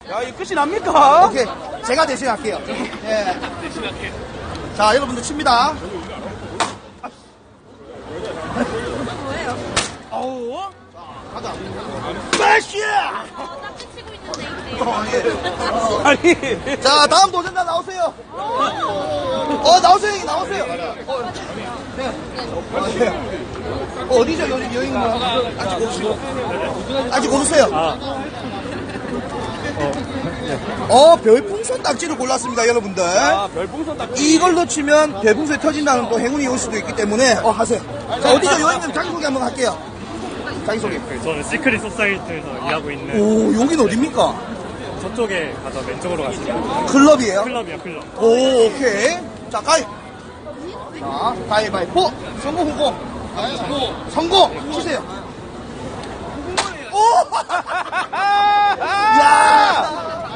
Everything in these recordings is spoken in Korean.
야, 이 끝이 납니까? 오케이. 제가 대신할게요. 예. 자, 여러분들 칩니다. 뭐예요? 어우. 가자. 스매시! 딱지 치고 있는데. 아니. 자, 다음 도전자 나오세요. 나오세요, 형님, 나오세요. 네. 어디죠, 여행 뭐야? 아직 고르시고. 아직 고르세요. 별풍선 딱지를 골랐습니다, 여러분들. 아, 별풍선 딱지. 이걸로 치면 별풍선이 터진다는 또 행운이 올 수도 있기 때문에, 하세요. 자, 어디죠, 여행님 자기소개 한번 할게요. 자기소개. 저는 시크릿 소사이트에서 일하고 있는 오, 여긴 어딥니까? 저쪽에 가서 왼쪽으로 가시면 클럽이에요? 클럽이야 클럽. 오, 오케이. 자, 자, 가위바위보. 성공, 후공. 성공! 치세요. 오! 야!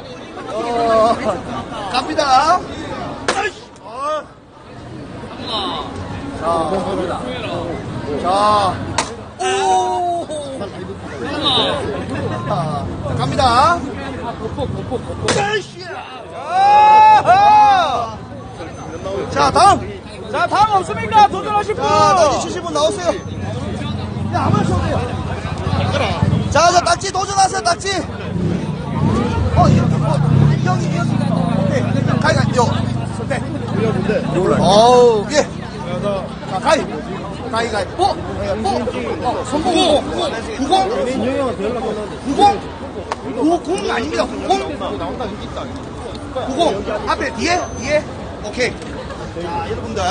갑니다. 자, 오! 자, 갑니다. 자, 다음. 자, 다음 없습니까? 도전하실 분. 딱지 치실 분 나오세요. 야, 아무나 쳐도 돼요. 자, 딱지 도전하세요, 딱지. 형이. 오케이. 가위가, 선택. 어우, 예. 자, 가위가위보. 성공, 구공 아닙니다, 구공. 앞에, 뒤에. 오케이. 자, 여러분들.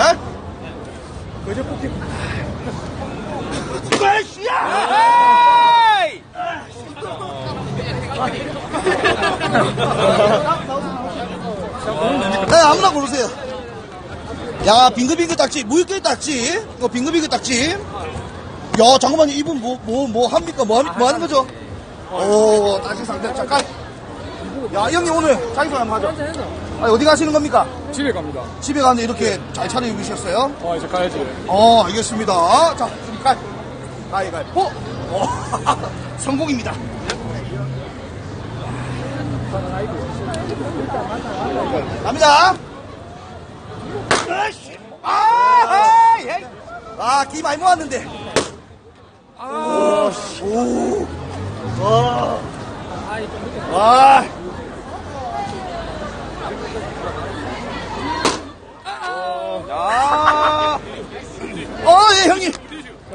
에이! 네, 아무나 고르세요. 야, 빙글빙글 딱지, 무익길 딱지, 이거 빙글빙글 딱지. 야, 잠깐만요, 이분 뭐 합니까? 뭐 하는 거죠? 오, 딱지 상태, 잠깐. 야, 형님 오늘 자기소개 한번 하죠. 어디 가시는 겁니까? 집에 갑니다. 집에 가는데 이렇게 잘 차려입으셨어요? 이제 가야지. 알겠습니다. 자, 가위바위보. 성공입니다. 갑니다. 기 많이 모았는데. 예, 형님.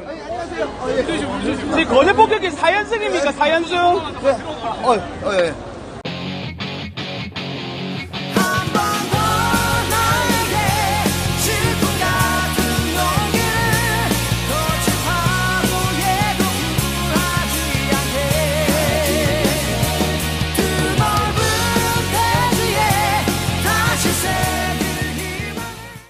우리 거제 폭격기 4연승입니까? 4연승? 예.